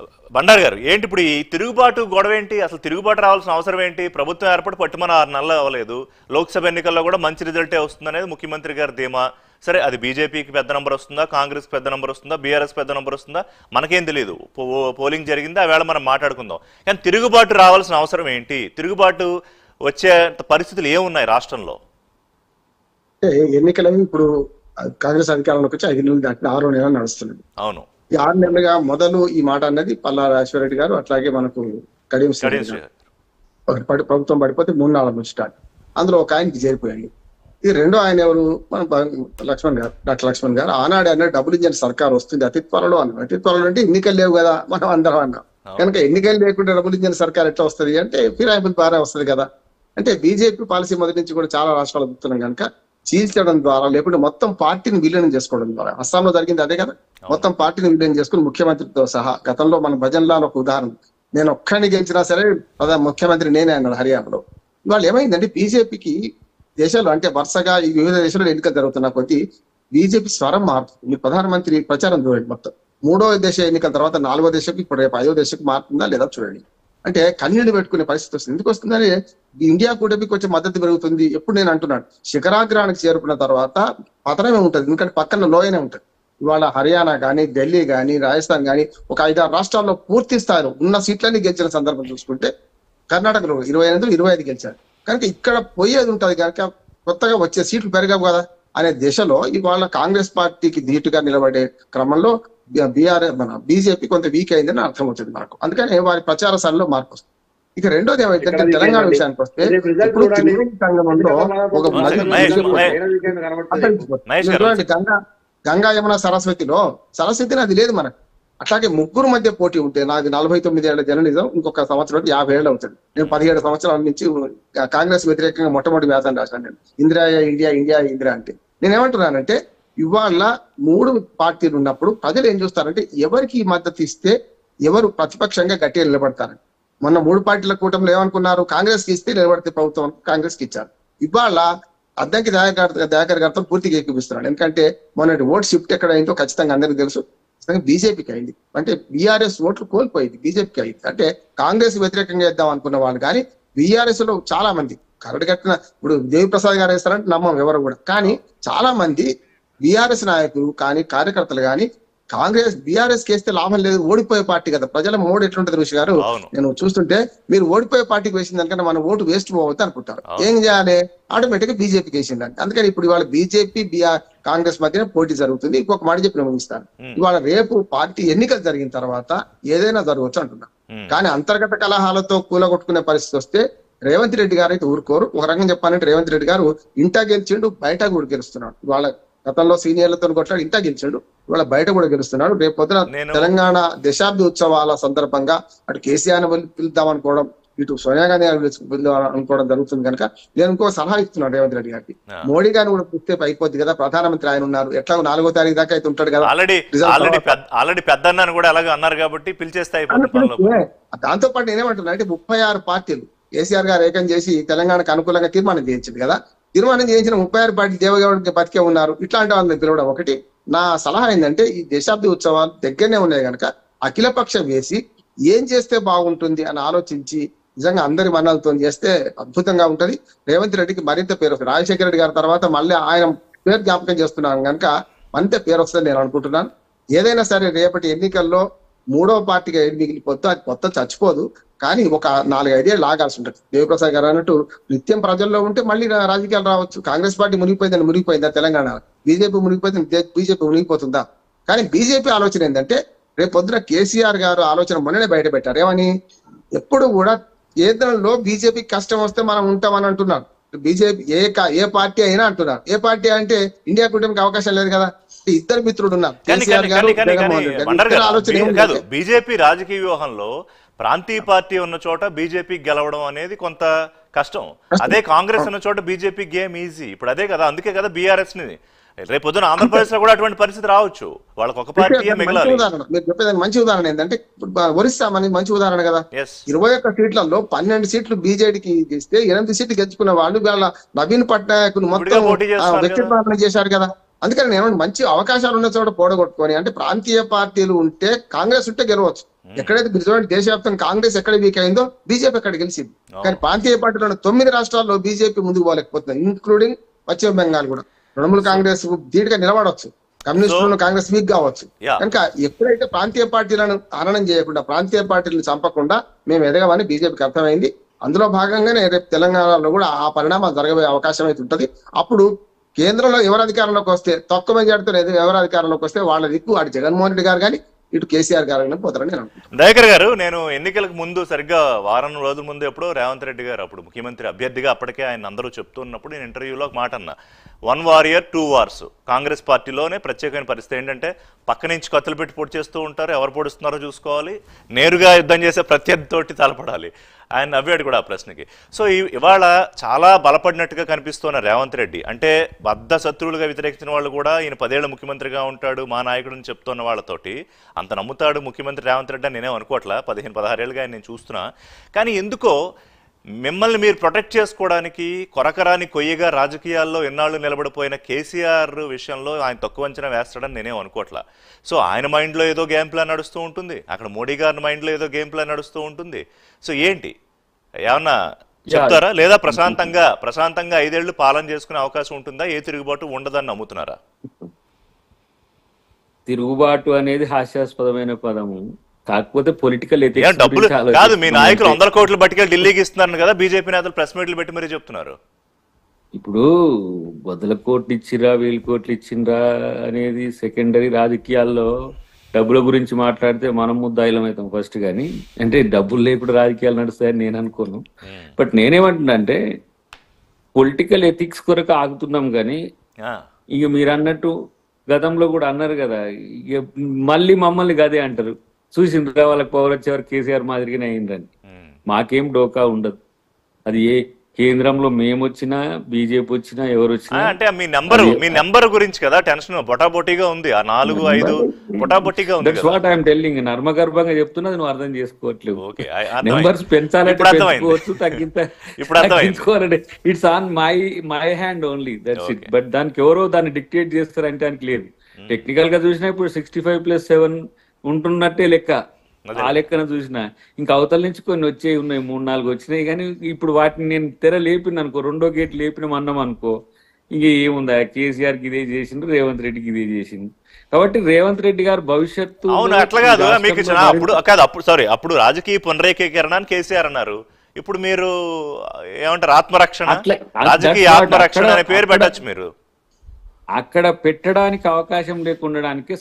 బండారు గారు ఏంటి ఇప్పుడు ఈ తిరుగుబాటు గొడవ ఏంటి? అసలు తిరుగుబాటు రావాల్సిన అవసరం ఏంటి? ప్రభుత్వం ఏర్పడి పట్టుమని 6 నెలలు అవ్వలేదు. లోక్సభ ఎన్నికల్లో కూడా మంచి రిజల్టే వస్తుందనేది ముఖ్యమంత్రి గారి ధీమా. సరే, అది బీజేపీకి పెద్ద నంబర్ వస్తుందా, కాంగ్రెస్ పెద్ద నంబర్ వస్తుందా, బీఆర్ఎస్ పెద్ద నంబర్ వస్తుందా, మనకేం తెలియదు. పోలింగ్ జరిగింది, ఆ వేళ మనం మాట్లాడుకుందాం. కానీ తిరుగుబాటు రావాల్సిన అవసరం ఏంటి? తిరుగుబాటు వచ్చే పరిస్థితులు ఏమున్నాయి రాష్ట్రంలో? ఎన్నికలు ఇప్పుడు కాంగ్రెస్ అధికారంలోకి వచ్చి 5 నెలలు దాటి 6వ నెల నడుస్తున్నది. అవును, ఈ 6 నెలలుగా మొదలు ఈ మాట అన్నది పల్లా రాజశేఖరరెడ్డి గారు, అట్లాగే మనకు కడియం ప్రభుత్వం పడిపోతే 3-4 నుంచి స్టార్ట్. అందులో ఒక ఆయనకి చేరిపోయాడు. ఈ రెండో ఆయన ఎవరు? మన లక్ష్మణ్ గారు, డాక్టర్ లక్ష్మణ్ గారు. ఆనాడు అన్న డబుల్ ఇంజన్ సర్కార్ వస్తుంది అతి త్వరలో అన్నాం. అతి త్వరలో అంటే ఎన్నికలు లేవు కదా, మనం అందరం అన్నాం. కనుక ఎన్నికలు లేకుండా డబుల్ ఇంజన్ సర్కార్ ఎట్లా వస్తుంది అంటే ఫిరాయింపుల ద్వారా వస్తుంది కదా. అంటే బీజేపీ పాలసీ మొదటి నుంచి కూడా చాలా రాష్ట్రాలు చెప్తున్నాం కనుక చీల్చడం ద్వారా, లేకుంటే మొత్తం పార్టీని విలీనం చేసుకోవడం ద్వారా. అస్సాంలో జరిగింది అదే కదా, మొత్తం పార్టీని విలీనం చేసుకుని ముఖ్యమంత్రితో సహా. గతంలో మన భజన్లాల్ ఒక ఉదాహరణ, నేను ఒక్కడిని గెలిచినా సరే ముఖ్యమంత్రి నేనే అన్నాడు హర్యానాలో. ఇవాళ ఏమైందంటే బీజేపీకి దేశాలు అంటే వరుసగా ఈ వివిధ దేశాల్లో ఎన్నికలు జరుగుతున్న కొద్దీ బీజేపీ స్వరం మారుతుంది. మీ ప్రధానమంత్రి ప్రచారం చూడండి, మొత్తం 3వ దేశ ఎన్నికల తర్వాత 4వ దేశకు, ఇప్పుడు రేపు 5వ దేశకు మారుతుందా లేదా చూడండి. అంటే కన్నీళ్లు పెట్టుకునే పరిస్థితి వస్తుంది. ఎందుకు వస్తుందని ఇండియా కూటమికి కొంచెం మద్దతు పెరుగుతుంది. ఎప్పుడు నేను అంటున్నాను, శిఖరాగ్రానికి చేరుకున్న తర్వాత పతనమే ఉంటుంది, ఎందుకంటే పక్కన లోయనే ఉంటుంది. ఇవాళ హర్యానా కానీ, ఢిల్లీ కానీ, రాజస్థాన్ కానీ ఒక 5-6 రాష్ట్రాల్లో పూర్తి స్థాయిలో ఉన్న సీట్లన్నీ గెలిచిన సందర్భం చూసుకుంటే కర్ణాటకలో 25 గెలిచారు. కనుక ఇక్కడ పోయేది ఉంటుంది కనుక కొత్తగా వచ్చే సీట్లు పెరగవు కదా అనే దిశలో ఇవాళ కాంగ్రెస్ పార్టీకి ధీటుగా నిలబడే క్రమంలో బీజేపీ కొంత వీక్ అయిందని అర్థమవుతుంది నాకు. అందుకని వారి ప్రచార సభలో మార్పు వస్తుంది. ఇక రెండోది ఏమైందంటే తెలంగాణ విషయానికి వస్తే ఇప్పుడు సంగమంలో ఒక గంగా యమున సరస్వతి నది లేదు మనకు. అట్లాగే ముగ్గురు మధ్య పోటీ ఉంటే, నాది 49 ఏళ్ల జర్నలిజం, ఇంకొక సంవత్సరం 50 ఏళ్ళు అవుతుంది. నేను 17 సంవత్సరాల నుంచి కాంగ్రెస్ వ్యతిరేకంగా మొట్టమొదటి వ్యాసం రాశాను నేను, ఇందిరా ఇండియా, ఇండియా ఇందిరా అంటే. నేనేమంటున్నానంటే ఇవాళ 3 పార్టీలు ఉన్నప్పుడు ప్రజలు ఏం చూస్తారంటే ఎవరికి మద్దతు ఇస్తే ఎవరు ప్రతిపక్షంగా గట్టిగా నిలబడతారని. మొన్న 3 పార్టీల కూటమిలో ఏమనుకున్నారు, కాంగ్రెస్ కి ఇస్తే నిలబడితే ప్రభుత్వం కాంగ్రెస్ కి ఇచ్చారు. ఇవాళ అద్దంకి దయాకర్ గారితో పూర్తిగా ఏకీపిస్తున్నాడు. ఎందుకంటే మొన్నటి ఓట్ షిఫ్ట్ ఎక్కడ అయిందో ఖచ్చితంగా అందరికీ తెలుసు. బీజేపీకి అయింది. అంటే బీఆర్ఎస్ ఓట్లు కోల్పోయింది, బీజేపీకి అయింది. అంటే కాంగ్రెస్ వ్యతిరేకంగా వేద్దాం అనుకున్న వాళ్ళు కానీ బీఆర్ఎస్ లో చాలా మంది కరడు కట్టిన, ఇప్పుడు దేవిప్రసాద్ గారు వేస్తారంటే నమ్మం ఎవరు కూడా. కానీ చాలా మంది బీఆర్ఎస్ నాయకులు కానీ, కార్యకర్తలు కానీ బీఆర్ఎస్ కేస్తే లాభం లేదు, ఓడిపోయే పార్టీ కదా. ప్రజల మోడ్ ఎట్లుంటది ఋషి గారు, నేను చూస్తుంటే మీరు ఓడిపోయే పార్టీకి వేసిన దానికన్నా మన ఓటు వేస్ట్ పోవద్దు అనుకుంటారు. ఏం చేయాలి, ఆటోమేటిక్ గా బీజేపీకి వేసిందని. అందుకని ఇప్పుడు ఇవాళ బీజేపీ కాంగ్రెస్ మధ్యన పోటీ జరుగుతుంది. ఇంకొక మాట చెప్పి ముగిస్తాను, ఇవాళ రేపు పార్టీ ఎన్నికలు జరిగిన తర్వాత ఏదైనా జరగవచ్చు అంటున్నాను. కానీ అంతర్గత కలహాలతో కూలగొట్టుకునే పరిస్థితి వస్తే రేవంత్ రెడ్డి గారు అయితే ఊరుకోరు. ఒక రకంగా చెప్పాలంటే రేవంత్ రెడ్డి గారు ఇంటా గెలిచిండు, బయట కూడా గెలుస్తున్నాడు. వాళ్ళ గతంలో సీనియర్లతో కొట్లాడు, ఇంటా గెలిచాడు, ఇవాళ బయట కూడా గెలుస్తున్నాడు. రేపు పొద్దున తెలంగాణ దశాబ్ది ఉత్సవాల సందర్భంగా అటు కేసీఆర్ పిలుద్దాం అనుకోవడం, ఇటు సోనియా గాంధీ పిలుద్దాం అనుకోవడం జరుగుతుంది. కనుక నేను ఇంకో సలహా ఇస్తున్నాను రేవంత్ రెడ్డి గారికి, మోడీ గారిని కూడా పిలిస్తే అయిపోద్ది కదా, ప్రధానమంత్రి ఆయన ఉన్నారు, ఎట్లా 4వ తారీఖు దాకా అయితే ఉంటాడు కదా. ఆల్రెడీ పెద్ద కూడా అలాగే అన్నారు కాబట్టి పిలిచేస్తే. దాంతో పాటు నేనేమంటున్నా అంటే 36 పార్టీలు కేసీఆర్ గారు ఏకం చేసి తెలంగాణకు అనుకూలంగా తీర్మానం చేయించింది కదా. తీర్మానం చేయించిన 36 పార్టీలు దేవగౌడకి బతికే ఉన్నారు. ఇట్లాంటి వాళ్ళని పిలవడం ఒకటి. నా సలహా ఏంటంటే ఈ దశాబ్ది ఉత్సవాలు దగ్గరనే ఉన్నాయి కనుక అఖిలపక్షం వేసి ఏం చేస్తే బాగుంటుంది అని ఆలోచించి నిజంగా అందరి మన్నలతో చేస్తే అద్భుతంగా ఉంటది. రేవంత్ రెడ్డికి మరింత పేరు వస్తుంది. రాజశేఖర రెడ్డి గారి తర్వాత మళ్ళీ ఆయన పేరు జ్ఞాపకం చేస్తున్నాను కనుక మరింత పేరు వస్తుందని నేను అనుకుంటున్నాను. ఏదైనా సరే రేపటి ఎన్నికల్లో 3వ పార్టీగా ఏది మిగిలిపోద్దో అది కొత్త చచ్చిపోదు, కానీ ఒక 4-5 ఏళ్ళు లాగాల్సి ఉంటుంది. దేవిప్రసాద్ గారు అన్నట్టు నిత్యం ప్రజల్లో ఉంటే మళ్ళీ రాజకీయాలు రావచ్చు. కాంగ్రెస్ పార్టీ మునిగిపోయిందా తెలంగాణ, బీజేపీ బీజేపీ మునిగిపోతుందా? కానీ బీజేపీ ఆలోచన ఏంటంటే రేపు పొద్దున కేసీఆర్ గారు ఆలోచన మొన్ననే బయట పెట్టారు. ఏమని, ఎప్పుడు కూడా కేంద్రంలో బీజేపీ కష్టం వస్తే మనం ఉంటామని అంటున్నారు. బీజేపీ ఏ పార్టీ అయినా అంటున్నారు. ఏ పార్టీ అంటే ఇండియా కూటమికి అవకాశం లేదు కదా. ఇద్దరు మిత్రుడు ఉన్నారు, కేసీఆర్ గారు, కాదు. బీజేపీ రాజకీయ వ్యూహంలో ప్రాంతీయ పార్టీ ఉన్న చోట బీజేపీ గెలవడం అనేది కొంత కష్టం. అదే కాంగ్రెస్ ఉన్న చోట బీజేపీ గేమ్ ఈజీ. ఇప్పుడు అదే కదా, అందుకే కదా బీఆర్ఎస్ ని రేపు పొద్దున ఆంధ్రప్రదేశ్ లో కూడా అటువంటి పరిస్థితి రావచ్చు. వాళ్ళకి ఒక పార్టీ మిగలాలి. మీరు చెప్పేదానికి మంచి ఉదాహరణ ఏంటంటే ఒరిస్సా మనకి మంచి ఉదాహరణ కదా. 21 సీట్లలో 12 సీట్లు బీజేడీకి ఇస్తే 8 సీట్లు గెలుచుకున్న వాళ్ళు వాళ్ళ నవీన్ పట్నాయక్ మొత్తం వ్యక్తిత్వం చేశారు కదా. అందుకని నేను మంచి అవకాశాలు ఉన్న చోట పోడగొట్టుకొని, అంటే ప్రాంతీయ పార్టీలు ఉంటే కాంగ్రెస్ ఉంటే గెలవచ్చు. ఎక్కడైతే నిజమైన దేశవ్యాప్తంగా కాంగ్రెస్ ఎక్కడ వీక్ అయిందో బీజేపీ అక్కడ గెలిచింది. కానీ ప్రాంతీయ పార్టీలో 9 రాష్ట్రాల్లో బీజేపీ ముందుకు పోలేకపోతుంది, ఇంక్లూడింగ్ పశ్చిమ బెంగాల్ కూడా. తృణమూల్ కాంగ్రెస్ ధీటుగా నిలబడవచ్చు, కమ్యూనిస్టులను కాంగ్రెస్ వీక్ కావచ్చు. కనుక ఎప్పుడైతే ప్రాంతీయ పార్టీలను హననం చేయకుండా, ప్రాంతీయ పార్టీలను చంపకుండా మేము ఎదగమని బీజేపీకి అర్థమైంది. అందులో భాగంగానే రేపు తెలంగాణలో కూడా ఆ పరిణామాలు జరగబోయే అవకాశం అయితే ఉంటుంది. అప్పుడు కేంద్రంలో ఎవరు అధికారంలోకి వస్తే, తక్కువ మెజార్టీతో ఎవరు అధికారంలోకి వస్తే వాళ్ళ దిక్కు అటు జగన్మోహన్ రెడ్డి గారు కానీ ఇటు కేసీఆర్ గారు కానీ పోతారని నేను అనుకుంటున్నాను. దయాకర్ గారు, నేను ఎన్నికలకు ముందు సరిగ్గా వారం రోజుల ముందు ఎప్పుడో రేవంత్ రెడ్డి గారు అప్పుడు ముఖ్యమంత్రి అభ్యర్థిగా అప్పటికే ఆయన అందరూ చెప్తున్నప్పుడు నేను ఇంటర్వ్యూలో ఒక మాట అన్నా, 1 వారియర్ 2 వార్స్. కాంగ్రెస్ పార్టీలోనే ప్రత్యేకమైన పరిస్థితి ఏంటంటే పక్క నుంచి కత్తులు పెట్టి పొడి చేస్తూ ఉంటారు, ఎవరు పొడుస్తున్నారో చూసుకోవాలి, నేరుగా యుద్ధం చేసే ప్రత్యర్థితోటి తలపడాలి. ఆయన నవ్వాడు కూడా ఆ ప్రశ్నకి. సో ఇవాళ చాలా బలపడినట్టుగా కనిపిస్తున్న రేవంత్ రెడ్డి, అంటే బద్ధ శత్రువులుగా వ్యతిరేకించిన వాళ్ళు కూడా ఈయన 10 ఏళ్ల ముఖ్యమంత్రిగా ఉంటాడు మా నాయకుడిని చెప్తున్న వాళ్ళతోటి అంత నమ్ముతాడు ముఖ్యమంత్రి రేవంత్ రెడ్డి అని నేనే అనుకోవట్లా. 15-16 ఏళ్ళుగా ఆయన నేను చూస్తున్నా. కానీ ఎందుకో మిమ్మల్ని మీరు ప్రొటెక్ట్ చేసుకోవడానికి కొరకరాని కొయ్యగా రాజకీయాల్లో ఎన్నాళ్ళు నిలబడిపోయిన కేసీఆర్ విషయంలో ఆయన తక్కువ అంచనా వేస్తాడని నేనేం అనుకోవట్లా. సో ఆయన మైండ్లో ఏదో గేమ్ ప్లాన్ నడుస్తూ ఉంటుంది, అక్కడ మోడీ గారి మైండ్లో ఏదో గేమ్ ప్లాన్ నడుస్తూ ఉంటుంది. సో ఏంటి ఏమన్నా చెప్తారా, లేదా ప్రశాంతంగా 5 ఏళ్ళు పాలన చేసుకునే అవకాశం ఉంటుందా, ఏ తిరుగుబాటు ఉండదని నమ్ముతున్నారా? తిరుగుబాటు అనేది హాస్యాస్పదమైన పదము, కాకపోతే పొలిటికల్ డబ్బులు కాదు. మీ నాయకులు 100 కోట్లు బట్టికెళ్ళి ఢిల్లీకి ఇస్తున్నారు కదా, బీజేపీ నేతలు ప్రెస్ మీట్లు పెట్టి మరీ చెప్తున్నారు. ఇప్పుడు 100 కోట్లు ఇచ్చిరా 1000 కోట్లు ఇచ్చిండ్రా అనేది సెకండరీ. రాజకీయాల్లో డబ్బుల గురించి మాట్లాడితే మనం ముద్దాయిలం అవుతాం ఫస్ట్. కానీ అంటే డబ్బులు లేకుండా రాజకీయాలు నడుస్తాయని నేను అనుకోను. బట్ నేనేమంటున్నా అంటే పొలిటికల్ ఎథిక్స్ కొరకు ఆగుతున్నాం. కానీ ఇక మీరు అన్నట్టు గతంలో కూడా అన్నారు కదా, ఇక మళ్ళీ మమ్మల్ని గదే అంటారు. చూసిండ్రా వాళ్ళకి పవర్ వచ్చేవారు కేసీఆర్ మాదిరిగానే అయిందని. మాకేం డోకా ఉండదు. అది ఏ కేంద్రంలో మేము వచ్చినా బీజేపీ వచ్చినా ఎవరు వచ్చినా. అంటే మీ నెంబర్ గురించి కదా టెన్షన్ బొటాబొటీగా ఉంది. ఆ 4-5 బొటాబొటీగా ఉంది. వాట్ ఐఎమ్ టెల్లింగ్, నర్మగర్భంగా చెప్తున్నది, నువ్వు అర్థం చేసుకోవట్లేదు. నెంబర్స్ పెంచాలంటే పెంచుకోవచ్చు, తగ్గించుకోవాలంటే it's on my hand only, that's it. But దానికి ఎవరో దాన్ని డిక్టేట్ చేస్తారంటే దానికి లేదు. టెక్నికల్ గా చూసినా ఇప్పుడు 65+7 ఉంటున్నట్టే లెక్క. ఆ లెక్కన చూసిన ఇంకా అవతల నుంచి కొన్ని వచ్చేవి ఉన్నాయి, 3-4 వచ్చినాయి. కానీ ఇప్పుడు వాటిని నేను తెర లేపిన అనుకో, 2వ గేట్ లేపిన అన్నం అనుకో, ఇంక ఏముందా, కేసీఆర్కి ఇదే చేసిండ్రు, రేవంత్ రెడ్డికి ఇదే చేసిండు. కాబట్టి రేవంత్ రెడ్డి గారు భవిష్యత్తు అట్లా కాదు మీకు అప్పుడు రాజకీయ పునరేకీకరణ కేసీఆర్ అన్నారు. ఇప్పుడు మీరు ఏమంటారు, ఆత్మరక్షణ, రాజకీయ ఆత్మరక్షణ అనే పేరు పెట్టచ్చు. మీరు అక్కడ పెట్టడానికి అవకాశం లేకుండడానికి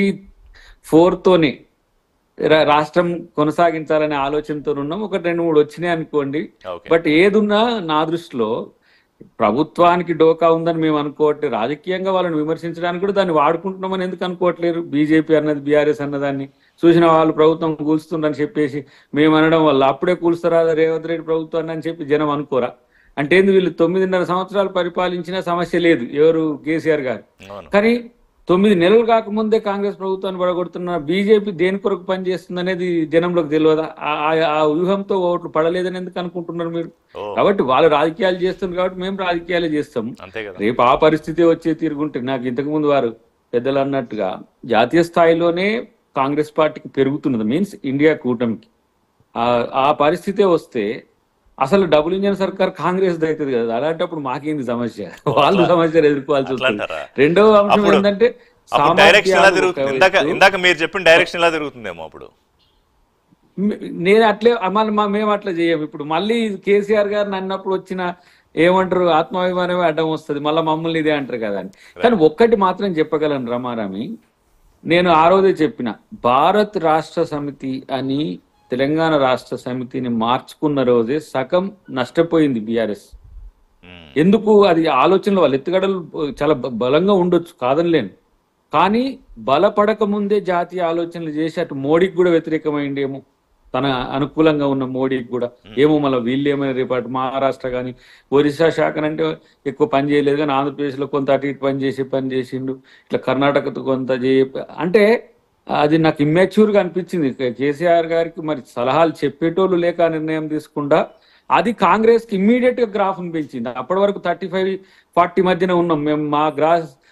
64తోనే రాష్ట్రం కొనసాగించాలనే ఆలోచనతో ఉన్నాం. 1-2-3 వచ్చినాయి అనుకోండి. బట్ ఏదున్నా నా దృష్టిలో ప్రభుత్వానికి డోకా ఉందని మేము అనుకోవట్లేదు. రాజకీయంగా వాళ్ళని విమర్శించడానికి కూడా దాన్ని వాడుకుంటున్నామని ఎందుకు అనుకోవట్లేరు? బీజేపీ అన్నది బీఆర్ఎస్ అన్నదాన్ని చూసిన వాళ్ళు ప్రభుత్వం కూల్స్తుందని చెప్పేసి మేము అనడం వల్ల అప్పుడే కూల్స్తారా రేవంత్ రెడ్డి ప్రభుత్వాన్ని అని చెప్పి జనం అనుకోరా? అంటే వీళ్ళు 9.5 సంవత్సరాలు పరిపాలించిన సమస్య లేదు ఎవరు, కేసీఆర్ గారు. కానీ 9 నెలలు కాకముందే కాంగ్రెస్ ప్రభుత్వాన్ని పడగొడుతున్న బీజేపీ దేని కొరకు పనిచేస్తుంది అనేది జనంలోకి తెలియదా? ఆ వ్యూహంతో ఓట్లు పడలేదని ఎందుకు అనుకుంటున్నారు మీరు? కాబట్టి వాళ్ళు రాజకీయాలు చేస్తున్నారు కాబట్టి మేము రాజకీయాలే చేస్తాం. రేపు ఆ పరిస్థితి వచ్చే తీరుగుంటే, నాకు ఇంతకు ముందు వారు పెద్దలు అన్నట్టుగా జాతీయ స్థాయిలోనే కాంగ్రెస్ పార్టీకి పెరుగుతున్నది, మీన్స్ ఇండియా కూటమికి. ఆ పరిస్థితే వస్తే అసలు డబుల్ ఇంజన్ సర్కార్ కాంగ్రెస్ అవుతుంది కదా. అలాంటప్పుడు మాకేంది సమస్య? వాళ్ళు సమస్యలు ఎదుర్కోవాల్సి వస్తుంది. రెండవ అంశం ఏంటంటే ఇందాక మీరు చెప్పిన డైరెక్షన్ ఎలా తిరుగుతుందేమో. అప్పుడు నేను అట్లే మేము అట్లా చేయం. ఇప్పుడు మళ్ళీ కేసీఆర్ గారిని అన్నప్పుడు వచ్చిన ఏమంటారు, ఆత్మాభిమానమే అడ్డం వస్తుంది, మళ్ళీ మమ్మల్ని ఇదే అంటారు కదా అని. కానీ ఒక్కటి మాత్రం చెప్పగలను రమారామి, నేను ఆ రోజే చెప్పిన, భారత్ రాష్ట్ర సమితి అని తెలంగాణ రాష్ట్ర సమితిని మార్చుకున్న రోజే సగం నష్టపోయింది బీఆర్ఎస్. ఎందుకు? అది ఆలోచనలు వాళ్ళ ఎత్తుగడలు చాలా బలంగా ఉండొచ్చు, కాదనిలేను. కానీ బలపడక ముందే జాతీయ ఆలోచనలు చేసి అటు మోడీకి కూడా వ్యతిరేకమైండేమో, తన అనుకూలంగా ఉన్న మోడీకి కూడా ఏమో. మళ్ళీ వీళ్ళు ఏమైనా రేపు అటు మహారాష్ట్ర కానీ ఒరిస్సా శాఖనంటే ఎక్కువ పని చేయలేదు, కానీ ఆంధ్రప్రదేశ్లో కొంత అటు ఇటు పని చేసిండు, ఇట్లా కర్ణాటకతో కొంత అంటే అది నాకు ఇమ్మెచ్యూర్గా అనిపించింది. కేసీఆర్ గారికి మరి సలహాలు చెప్పేటోళ్ళు లేక నిర్ణయం తీసుకుండా అది కాంగ్రెస్కి ఇమ్మీడియట్గా గ్రాఫ్ని పెంచింది. అప్పటి వరకు 35-40 మధ్యన ఉన్నాం మేము.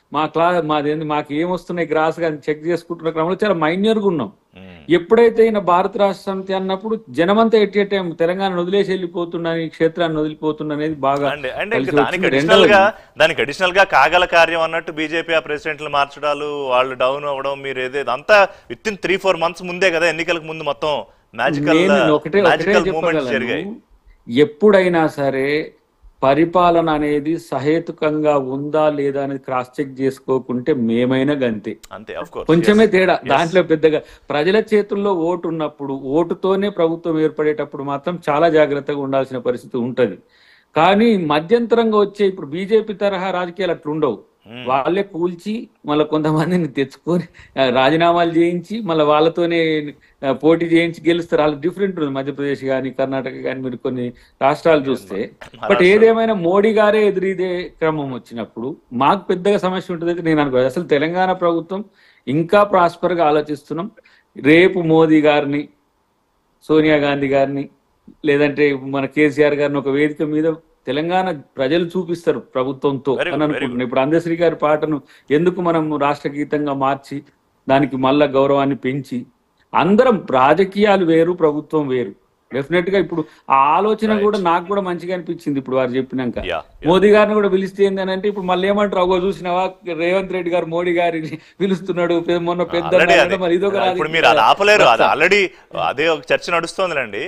మాకు ఏమొస్తున్నాయి గ్రాస్ గా చెక్ చేసుకుంటున్న క్రమంలో చాలా మైన్యూర్గా ఉన్నాం. ఎప్పుడైతే ఈయన భారత రాష్ట్ర సమితి అన్నప్పుడు జనమంతా ఎట్టి టైం తెలంగాణ వదిలేసి వెళ్ళిపోతున్నా, ఈ క్షేత్రాన్ని వదిలిపోతున్నా అనేది బాగా దానికి అడిషనల్ గా కాగల కార్యం అన్నట్టు బీజేపీ ఆ ప్రెసిడెంట్లు మార్చడాలు, వాళ్ళు డౌన్ అవ్వడం, మీరు ఏదైతే అంతా విత్ ఇన్ 3-4 months ముందే కదా, ఎన్నికలకు ముందు మొత్తం మ్యాజికల్ మూమెంట్స్ జరిగాయి. ఎప్పుడైనా సరే పరిపాలన అనేది సహేతుకంగా ఉందా లేదా అనేది క్రాస్ చెక్ చేసుకోకుంటే మేమైనా గంతే, కొంచెమే తేడా. దాంట్లో పెద్దగా ప్రజల చేతుల్లో ఓటు ఉన్నప్పుడు, ఓటుతోనే ప్రభుత్వం ఏర్పడేటప్పుడు మాత్రం చాలా జాగ్రత్తగా ఉండాల్సిన పరిస్థితి ఉంటది. కానీ మధ్యంతరంగా వచ్చే ఇప్పుడు బీజేపీ తరహా రాజకీయాలు అట్లుండవు. వాళ్ళే కూల్చి మళ్ళీ కొంతమందిని తెచ్చుకొని రాజీనామాలు చేయించి మళ్ళీ వాళ్ళతోనే పోటీ చేయించి గెలుస్తారు. వాళ్ళు డిఫరెంట్ ఉంది మధ్యప్రదేశ్ కానీ కర్ణాటక కానీ మీరు కొన్ని రాష్ట్రాలు చూస్తే. బట్ ఏదేమైనా మోడీ గారే ఎదురీదే క్రమం వచ్చినప్పుడు మాకు పెద్దగా సమస్య ఉంటుంది నేను అనుకోలేదు. అసలు తెలంగాణ ప్రభుత్వం ఇంకా ప్రాస్పర్ గా ఆలోచిస్తున్నాం. రేపు మోదీ గారిని, సోనియా గాంధీ గారిని, లేదంటే మన కేసీఆర్ గారిని ఒక వేదిక మీద తెలంగాణ ప్రజలు చూపిస్తారు ప్రభుత్వంతో అని అనుకుంటున్నాను. ఇప్పుడు అందశ్రీ గారి పాటను ఎందుకు మనం రాష్ట్ర గీతంగా మార్చి దానికి మళ్ళా గౌరవాన్ని పెంచి, అందరం రాజకీయాలు వేరు, ప్రభుత్వం వేరు. డెఫినెట్ గా ఇప్పుడు ఆ ఆలోచన కూడా నాకు కూడా మంచిగా అనిపించింది. ఇప్పుడు వారు చెప్పినాక మోదీ గారిని కూడా పిలిస్తే ఏంటంటే ఇప్పుడు మళ్ళీ ఏమంటారు, అగో చూసినావా రేవంత్ రెడ్డి గారు మోడీ గారిని పిలుస్తున్నాడు మొన్న పెద్ద, మరి ఇదొక ఆల్రెడీ అదే ఒక చర్చ నడుస్తోందిలేండి.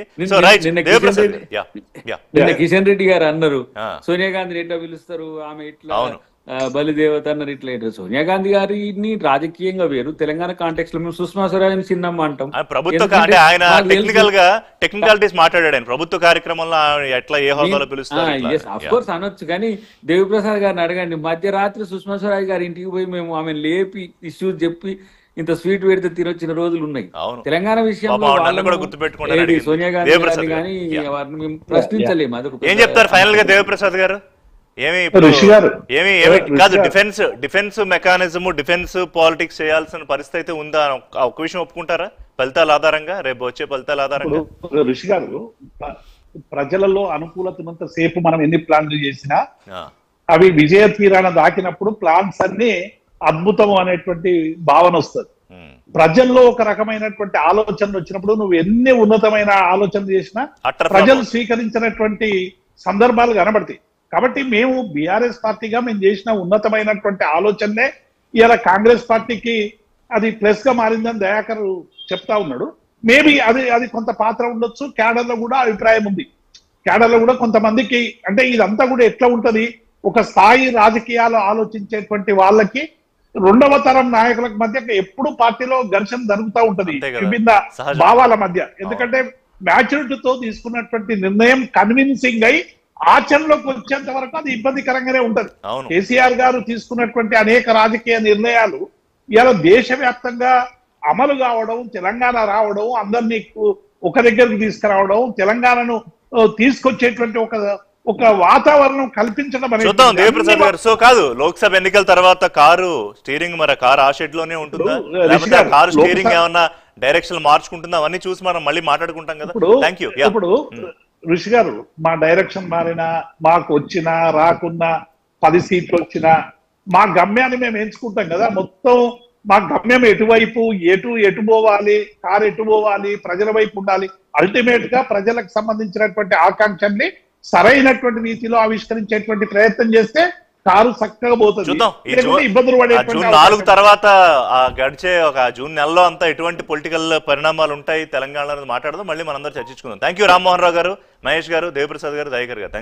నిన్న కిషన్ రెడ్డి గారు అన్నారు సోనియా గాంధీని ఎట్లా పిలుస్తారు, ఆమె ఇట్లా బలిదేవత అన్నారు, ఇట్లా. సోనియా గాంధీ గారిని రాజకీయంగా వేరు, తెలంగాణ కాంటెక్స్ట్ లో మేము సుష్మా స్వరాజ్ని చిన్నమ్మ అంటాం. టెక్నికాలిటీస్ మాట్లాడాడు ప్రభుత్వ కార్యక్రమంలో ఎట్లా ఏ హోదాలో పిలుస్తారు అఫ్ కోర్స్ అనొచ్చు. కానీ దేవిప్రసాద్ గారిని అడగండి, మధ్యరాత్రి సుష్మా స్వరాజ్ గారి ఇంటికి పోయి మేము ఆమె లేపి ఇష్యూస్ చెప్పి ఇంత స్వీట్ పెడితే తినొచ్చిన రోజులు ఉన్నాయి. తెలంగాణ విషయంలో సోనియా గాంధీ గారిని కానీ వారిని మేము ప్రశ్నించలేము. అదొక ఏం చెప్తారు ఫైనల్ గా దేవిప్రసాద్ గారు? డిఫెన్స్ మెకానిజం, డిఫెన్స్ పాలిటిక్స్ చేయాల్సిన పరిస్థితి అయితే ఉందా? ఒక విషయం ఒప్పుకుంటారా ఫలితాల ఆధారంగా, రేపు వచ్చే ఫలితాల ఆధారంగా? ఋషి గారు, ప్రజలలో అనుకూలతనంత సేపు మనం ఎన్ని ప్లాన్లు చేసినా అవి విజయ తీరాన దాకినప్పుడు ప్లాన్స్ అన్ని అద్భుతం అనేటువంటి భావన వస్తుంది. ప్రజల్లో ఒక రకమైనటువంటి ఆలోచనలు వచ్చినప్పుడు నువ్వు ఎన్ని ఉన్నతమైన ఆలోచన చేసినా ప్రజలు స్వీకరించినటువంటి సందర్భాలు కనబడతాయి. కాబట్టి మేము బీఆర్ఎస్ పార్టీగా మేము చేసిన ఉన్నతమైనటువంటి ఆలోచననే ఇలా కాంగ్రెస్ పార్టీకి అది ప్లస్ గా మారిందని దయాకర్ చెప్తా ఉన్నాడు. మేబీ అది కొంత పాత్ర ఉండొచ్చు. క్యాడర్ లో కూడా అభిప్రాయం ఉంది. క్యాడర్ లో కూడా కొంతమందికి, అంటే ఇదంతా కూడా ఎట్లా ఉంటది, ఒక స్థాయి రాజకీయాలు ఆలోచించేటువంటి వాళ్ళకి రెండవ తరం నాయకులకు మధ్య ఎప్పుడు పార్టీలో ఘర్షణ జరుగుతూ ఉంటది విభిన్న భావాల మధ్య. ఎందుకంటే మ్యాచ్యూరిటీతో తీసుకున్నటువంటి నిర్ణయం కన్విన్సింగ్ అయి ఆచరణలోకి వచ్చేంత వరకు అది ఇబ్బందికరంగానే ఉంటది. కేసీఆర్ గారు తీసుకున్నటువంటి అనేక రాజకీయ నిర్ణయాలు ఇలా దేశవ్యాప్తంగా అమలు కావడం, తెలంగాణ రావడం, అందరినీ ఒక దగ్గరకు తీసుకురావడం, తెలంగాణను తీసుకొచ్చేటువంటి ఒక వాతావరణం కల్పించడం అనేది. చూద్దాం దేవప్రసాద్ గారు. సో కాదు, లోక్సభ ఎన్నికల తర్వాత కారు స్టీరింగ్ మరి కారు ఆ షెడ్ లోనే ఉంటుందా, లేకపోతే కారు స్టీరింగ్ ఏమన్నా డైరెక్షన్ మార్చుకుంటుందా, అవన్నీ చూసి మనం మళ్ళీ మాట్లాడుకుంటాం కదా. Thank you. ఇప్పుడు ఋషి గారు, మా డైరెక్షన్ మారినా, మాకు వచ్చినా రాకున్నా, 10 సీట్లు వచ్చినా మా గమ్యాన్ని మేము ఎంచుకుంటాం కదా. మొత్తం మా గమ్యం ఎటువైపు, ఎటు పోవాలి, కారు ఎటు పోవాలి, ప్రజల వైపు ఉండాలి. అల్టిమేట్ గా ప్రజలకు సంబంధించినటువంటి ఆకాంక్షల్ని సరైనటువంటి రీతిలో ఆవిష్కరించేటువంటి ప్రయత్నం చేస్తే కారు చక్కగా పోతుంది. ఇబ్బందులు జూన్ 4 తర్వాత గడిచే ఒక జూన్ నెలలో అంతా ఎటువంటి పొలిటికల్ పరిణామాలు ఉంటాయి తెలంగాణలో మాట్లాడదాం. మళ్ళీ మనందరూ చర్చించుకుందాం. థ్యాంక్ యూ రామ్మోహన్ రావు గారు, మహేష్ గారు, దేవప్రసాద్ గారు, దయాకర్ గారు.